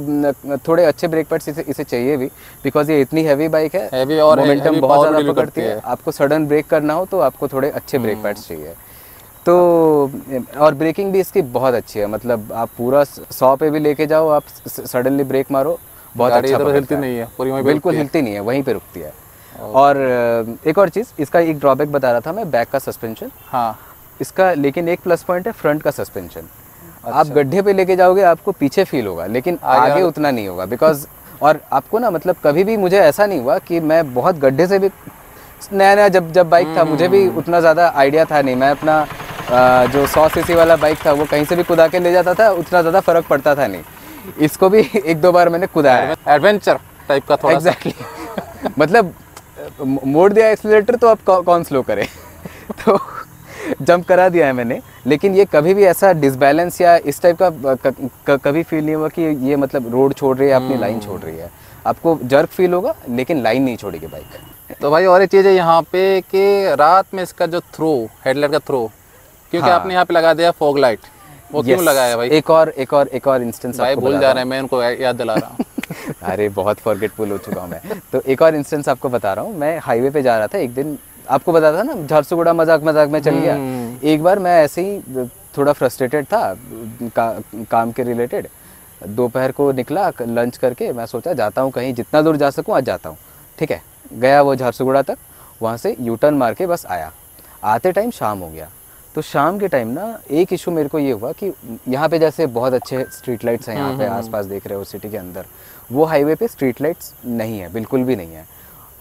वे थोड़े अच्छे ब्रेक पैड्स इसे इसे चाहिए भी, बिकॉज ये इतनी हैवी बाइक है, हैवी और मोमेंटम बहुत ज़्यादा पकड़ती है। आपको सडन ब्रेक करना हो तो आपको थोड़े अच्छे ब्रेक पैड्स चाहिए। तो और ब्रेकिंग भी इसकी बहुत अच्छी है, मतलब आप पूरा सौ पे भी लेके जाओ, आप सडनली ब्रेक मारो बहुत अच्छा पकड़ता है। हिलती नहीं है पूरी, बिल्कुल हिलती नहीं है, वहीं पे रुकती है। और एक और चीज़, इसका एक ड्रॉबैक बता रहा था मैं, बैक का सस्पेंशन। हाँ इसका लेकिन एक प्लस पॉइंट है फ्रंट का सस्पेंशन। अच्छा। आप गड्ढे पे लेके जाओगे आपको पीछे फील होगा, लेकिन आगे, आगे उतना नहीं होगा, बिकॉज और आपको ना मतलब कभी भी मुझे ऐसा नहीं हुआ कि मैं बहुत गड्ढे से भी, नया नया जब जब बाइक था मुझे भी उतना ज़्यादा आइडिया था नहीं, मैं अपना आ, जो सौ सीसी वाला बाइक था वो कहीं से भी कुदा के ले जाता था, उतना ज़्यादा फर्क पड़ता था नहीं। इसको भी एक दो बार मैंने कुदाया, एडवेंचर टाइप का थोड़ा। एग्जैक्टली मतलब मोड़ दिया एक्सीलरेटर तो अब कौन स्लो करे तो जंप करा दिया है मैंने, लेकिन ये कभी भी ऐसा डिसबैलेंस या इस टाइप का क, क, कभी फील नहीं हुआ कि ये मतलब रोड छोड़ रही है, अपनी लाइन छोड़ रही है। आपको जर्क फील होगा लेकिन लाइन नहीं छोड़ेगी बाइक। तो भाई और एक चीज़ है यहाँ पे कि रात में इसका जो थ्रो, हेडलाइट का थ्रो, क्योंकि हाँ। आपने यहाँ पे लगा दिया फॉग लाइट, वो क्यों लगाया भाई? एक और एक और एक और इंस्टेंस भाई भूल जा रहे हैं, मैं उनको याद दिला रहा हूँ। अरे बहुत फॉरगेटफुल हो चुका हूँ मैं। तो एक और इंस्टेंस आपको बता रहा हूँ, मैं हाईवे पे जा रहा था एक दिन, आपको बताया था ना झारसुगुड़ा मजाक मजाक में चल गया। एक बार मैं ऐसे ही थोड़ा फ्रस्ट्रेटेड था का, काम के रिलेटेड, दोपहर को निकला लंच करके, मैं सोचा जाता हूँ कहीं, जितना दूर जा सकूँ आज जाता हूँ, ठीक है। गया वो झारसुगुड़ा तक, वहाँ से यू टर्न मार के बस आया, आते टाइम शाम हो गया। तो शाम के टाइम ना एक इशू मेरे को ये हुआ कि यहाँ पे जैसे बहुत अच्छे स्ट्रीट लाइट्स हैं, यहाँ पे आसपास देख रहे हो सिटी के अंदर, वो हाईवे पे स्ट्रीट लाइट्स नहीं है, बिल्कुल भी नहीं है।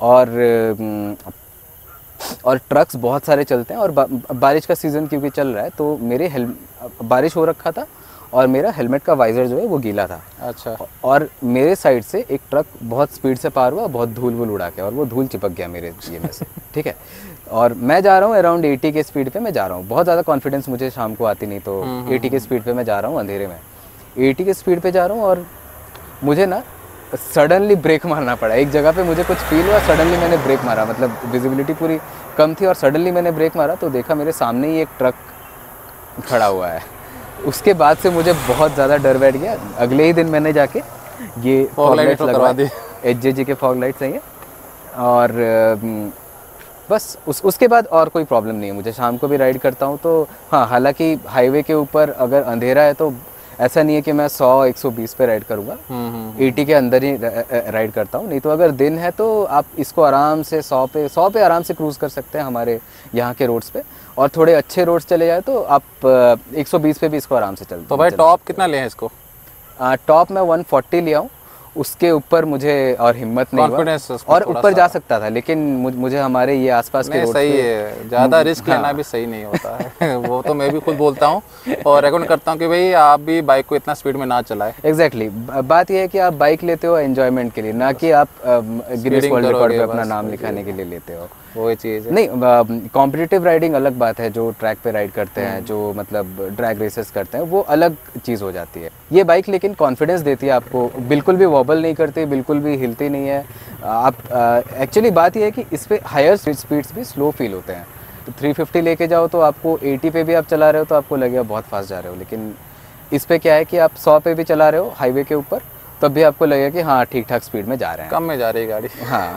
और और ट्रक्स बहुत सारे चलते हैं, और बा, बारिश का सीज़न क्योंकि चल रहा है तो मेरे हेल बारिश हो रखा था और मेरा हेलमेट का वाइजर जो है वो गीला था। अच्छा। और मेरे साइड से एक ट्रक बहुत स्पीड से पार हुआ, बहुत धूल वूल उड़ा के, और वो धूल चिपक गया मेरे ये में से। ठीक है, और मैं जा रहा हूँ अराउंड एटी के स्पीड पे मैं जा रहा हूँ, बहुत ज़्यादा कॉन्फिडेंस मुझे शाम को आती नहीं, तो एटी के स्पीड पे मैं जा रहा हूँ अंधेरे में, एटी के स्पीड पे जा रहा हूँ, और मुझे ना सडनली ब्रेक मारना पड़ा। एक जगह पे मुझे कुछ फील हुआ, सडनली मैंने ब्रेक मारा, मतलब विजिबिलिटी पूरी कम थी, और सडनली मैंने ब्रेक मारा तो देखा मेरे सामने ही एक ट्रक खड़ा हुआ है। उसके बाद से मुझे बहुत ज़्यादा डर बैठ गया। अगले ही दिन मैंने जाके ये फॉग लाइट्स लगवा दी, एच जे जी के फॉग लाइट्स हैं ये, और बस उस उसके बाद और कोई प्रॉब्लम नहीं है मुझे। शाम को भी राइड करता हूँ तो हाँ, हालांकि हाईवे के ऊपर अगर अंधेरा है तो ऐसा नहीं है कि मैं सौ एक सौ बीस पे राइड करूँगा, एटी के अंदर ही राइड करता हूँ। नहीं तो अगर दिन है तो आप इसको आराम से सौ पे सौ पे आराम से क्रूज़ कर सकते हैं हमारे यहाँ के रोड्स पे, और थोड़े अच्छे रोड्स चले जाए तो आप एक सौ बीस पे भी इसको आराम से चल। तो भाई टॉप कितना ले हैं इसको? टॉप में वन फोर्टी लिया हूँ, उसके ऊपर मुझे और हिम्मत नहीं हुआ, और ऊपर जा सकता था, लेकिन मुझे हमारे ये आसपास के रोड सही है, ज़्यादा रिस्क लेना भी सही नहीं होता है। वो तो मैं भी खुद बोलता हूँ और रेकमेंड करता हूँ कि भाई आप भी बाइक को इतना स्पीड में ना चलाएं। Exactly exactly. बात यह है कि आप बाइक लेते हो एंजॉयमेंट के लिए, ना कि आप गिनीज वर्ल्ड रिकॉर्ड पे अपना नाम लिखाने के लिए लेते हो। वही चीज़ है। नहीं, कॉम्पिटिटिव राइडिंग अलग बात है, जो ट्रैक पे राइड करते हैं, जो मतलब ड्रैग रेसेस करते हैं, वो अलग चीज़ हो जाती है। ये बाइक लेकिन कॉन्फिडेंस देती है आपको, बिल्कुल भी वॉबल नहीं करती, बिल्कुल भी हिलती नहीं है। आप एक्चुअली बात ये है कि इस पर हायर स्पीड्स भी स्लो फील होते हैं। तो थ्री फिफ्टी लेके जाओ तो आपको एटी पे भी आप चला रहे हो तो आपको लगेगा बहुत फास्ट जा रहे हो, लेकिन इस पर क्या है कि आप सौ पे भी चला रहे हो हाईवे के ऊपर, तब भी आपको लगेगा कि हाँ ठीक ठाक स्पीड में जा रहे हैं, कम में जा रही है गाड़ी। हाँ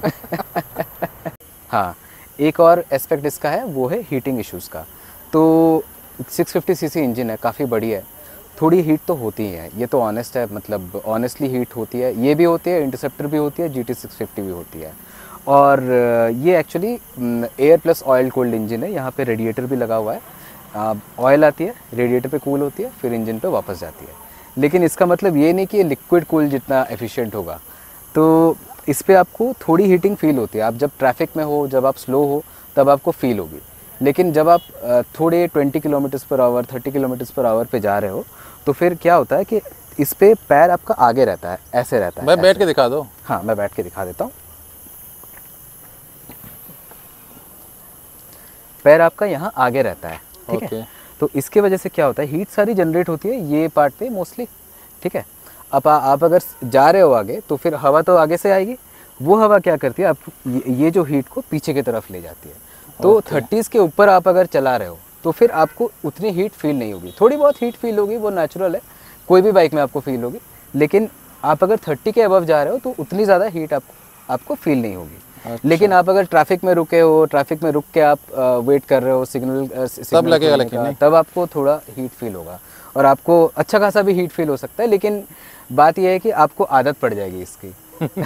हाँ, एक और एस्पेक्ट इसका है वो है हीटिंग इश्यूज़ का। तो सिक्स फिफ्टी सीसी इंजन है, काफ़ी बड़ी है, थोड़ी हीट तो होती है, ये तो ऑनेस्ट है, मतलब ऑनेस्टली हीट होती है। ये भी होती है, इंटरसेप्टर भी होती है, जी टी सिक्स फिफ्टी भी होती है। और ये actually air plus oil cold engine है, यहाँ पे रेडिएटर भी लगा हुआ है। ऑयल आती है, रेडिएटर पे कूल होती है, फिर इंजन पे वापस जाती है। लेकिन इसका मतलब ये नहीं कि ये लिक्विड कूल जितना एफिशिएंट होगा, तो इस पर आपको थोड़ी हीटिंग फील होती है। आप जब ट्रैफिक में हो, जब आप स्लो हो, तब आपको फील होगी। लेकिन जब आप थोड़े twenty kilometres per hour, thirty kilometres per hour पे जा रहे हो, तो फिर क्या होता है कि इस पे पैर आपका आगे रहता है, ऐसे रहता है। मैं बैठ के दिखा दो। हाँ, मैं बैठ के दिखा देता हूँ। पैर आपका यहाँ आगे रहता है, ठीक है। तो इसके वजह से क्या होता है, हीट सारी जनरेट होती है ये पार्ट पे मोस्टली, ठीक है। अब आ, आप अगर जा रहे हो आगे तो फिर हवा तो आगे से आएगी, वो हवा क्या करती है, आप ये, ये जो हीट को पीछे की तरफ ले जाती है। तो थर्टीज़ के ऊपर आप अगर चला रहे हो तो फिर आपको उतनी हीट फील नहीं होगी, थोड़ी बहुत हीट फील होगी, वो नेचुरल है, कोई भी बाइक में आपको फील होगी। लेकिन आप अगर थर्टी के अबव जा रहे हो तो उतनी ज़्यादा हीट आपको आपको फील नहीं होगी। अच्छा। लेकिन आप अगर ट्रैफिक में रुके हो, ट्रैफिक में रुक के आप आ, वेट कर रहे हो सिग्नल, तब लगेगा, लेकिन तब आपको थोड़ा हीट फील होगा, और आपको अच्छा खासा भी हीट फील हो सकता है। लेकिन बात यह है कि आपको आदत पड़ जाएगी इसकी।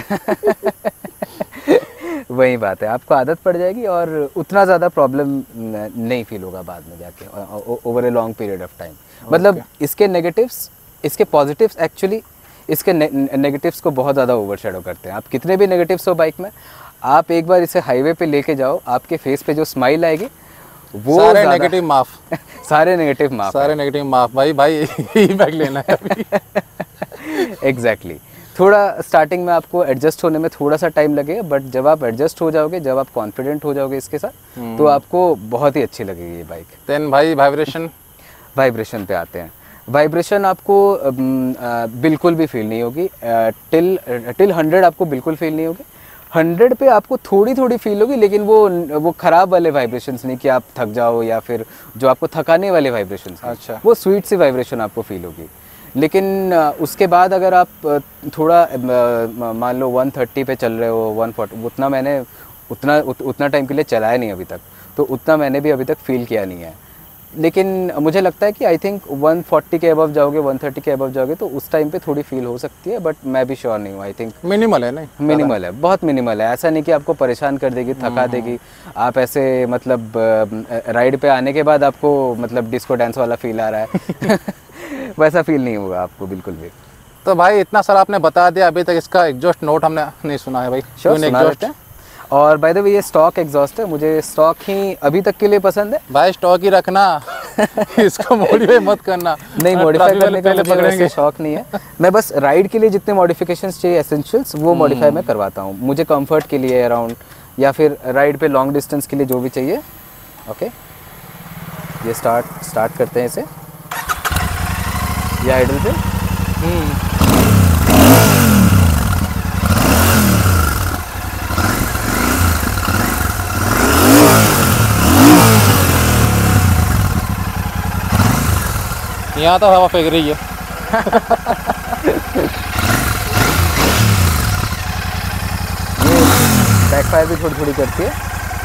वही बात है, आपको आदत पड़ जाएगी और उतना ज़्यादा प्रॉब्लम नहीं फील होगा बाद में जाके, over a long period of time. मतलब इसके नेगेटिव्स, इसके पॉजिटिव्स एक्चुअली इसके ने, नेगेटिव्स को बहुत ज़्यादा ओवरशैडो करते हैं। आप कितने भी नेगेटिव्स हो बाइक में, आप एक बार इसे हाईवे पे लेके जाओ, आपके फेस पे जो स्माइल आएगी वो सारे नेगेटिव माफ सारे नेगेटिव माफ सारे नेगेटिव माफ भाई भाई यही बाइक लेना है अभी। Exactly exactly. थोड़ा स्टार्टिंग में आपको एडजस्ट होने में थोड़ा सा टाइम लगेगा, बट जब आप एडजस्ट हो जाओगे, जब आप कॉन्फिडेंट हो जाओगे इसके साथ, तो आपको बहुत ही अच्छी लगेगी ये बाइक। देन भाई वाइब्रेशन वाइब्रेशन पे आते हैं। वाइब्रेशन आपको आ, बिल्कुल भी फील नहीं होगी, टिल टिल हंड्रेड आपको बिल्कुल फील नहीं होगी। हंड्रेड पे आपको थोड़ी थोड़ी फील होगी, लेकिन वो वो ख़राब वाले वाइब्रेशंस नहीं कि आप थक जाओ, या फिर जो आपको थकाने वाले वाइब्रेशंस। अच्छा। वो स्वीट सी वाइब्रेशन आपको फील होगी। लेकिन उसके बाद अगर आप थोड़ा मान लो वन थर्टी पे चल रहे हो, वन फोर्टी, उतना मैंने उतना उत, उतना टाइम के लिए चलाया नहीं अभी तक, तो उतना मैंने भी अभी तक फील किया नहीं है। लेकिन मुझे लगता है कि आई थिंक वन फोर्टी के अबव जाओगे, वन थर्टी के अबव जाओगे तो उस टाइम पे थोड़ी फील हो सकती है, बट मैं भी श्योर नहीं हूँ। आई थिंक मिनिमल है, नहीं मिनिमल है, बहुत मिनिमल है। ऐसा नहीं कि आपको परेशान कर देगी, थका देगी, आप ऐसे मतलब राइड पे आने के बाद आपको मतलब डिस्को डांस वाला फील आ रहा है वैसा फील नहीं होगा आपको बिल्कुल भी। तो भाई इतना सारा आपने बता दिया, अभी तक इसका एग्जॉस्ट नोट हमने नहीं सुना है भाई। श्योर सुना देते हैं। और बाय द वे ये स्टॉक एग्जॉस्ट है, मुझे स्टॉक ही अभी तक के लिए पसंद है भाई, स्टॉक ही रखना। इसको मॉडिफाई मत करना। नहीं, मॉडिफाई ट्रॉफी करने का पहले मुझे पकड़ेंगे। वैसे शौक नहीं है। मैं बस राइड के लिए जितने मॉडिफिकेशंस चाहिए एसेंशियल्स वो मॉडिफाई मैं करवाता हूँ। मुझे कंफर्ट के लिए अराउंड या फिर राइड पे लॉन्ग डिस्टेंस के लिए जो भी चाहिए। ओके, ये स्टार्ट स्टार्ट करते हैं इसे, ये आइडल पे। यहाँ तो हवा फेंक रही है। ये बैकफायर भी थोड़ी थोड़ी करती है।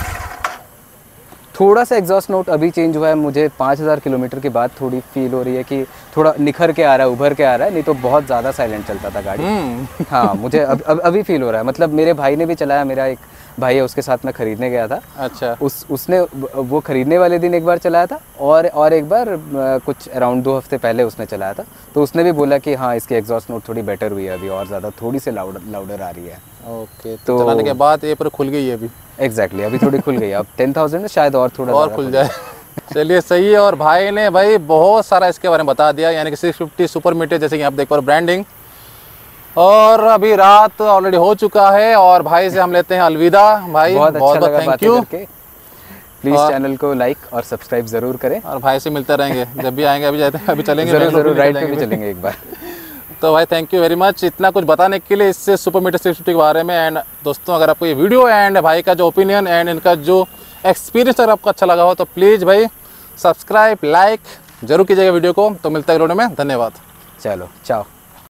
थोड़ा सा एग्जॉस्ट नोट अभी चेंज हुआ है, मुझे पाँच हज़ार किलोमीटर के बाद थोड़ी फील हो रही है कि थोड़ा निखर के आ रहा है, उभर के आ रहा है। नहीं तो बहुत ज़्यादा साइलेंट चलता था गाड़ी। हाँ, मुझे अब, अब अभी फील हो रहा है। मतलब मेरे भाई ने भी चलाया, मेरा एक भाई है उसके साथ मैं खरीदने गया था। अच्छा। उस उसने वो खरीदने वाले दिन एक बार चलाया था और और एक बार कुछ अराउंड दो हफ्ते पहले उसने चलाया था। तो उसने भी बोला कि हाँ, इसकी एग्जॉस्ट नोट थोड़ी बेटर हुई है अभी, और ज़्यादा थोड़ी सी लाउडर लाउडर आ रही है। ओके, तो चलाने के बाद ये पर खुल गई है अभी। एग्जैक्टली exactly, अभी थोड़ी खुल गई है। अब टेन थाउजेंड में शायद और थोड़ा और खुल जाए। चलिए सही है। और भाई ने भाई बहुत सारा इसके बारे में बता दिया, यानी कि सिक्स फिफ्टी सुपर मीटर, जैसे कि आप देख पा रहे ब्रांडिंग। और अभी रात ऑलरेडी हो चुका है और भाई से हम लेते हैं अलविदा। भाई बहुत अच्छा लगा थैंक यू। प्लीज चैनल को लाइक और सब्सक्राइब जरूर करें। और भाई से मिलते रहेंगे जब भी आएंगे। अभी जाते हैं, अभी चलेंगे जरूर जरूर राइड पे भी चलेंगे एक बार। तो भाई थैंक यू वेरी मच इतना कुछ बताने के लिए इससे सुपर मीटर सिक्स फिफ्टी के बारे में। एंड दोस्तों, अगर आपको ये वीडियो एंड भाई का जो ओपिनियन एंड इनका जो एक्सपीरियंस अगर आपको अच्छा लगा हो तो प्लीज़ भाई सब्सक्राइब लाइक जरूर कीजिएगा वीडियो को। तो मिलता है वीडियो में, धन्यवाद। चलो, चाओ।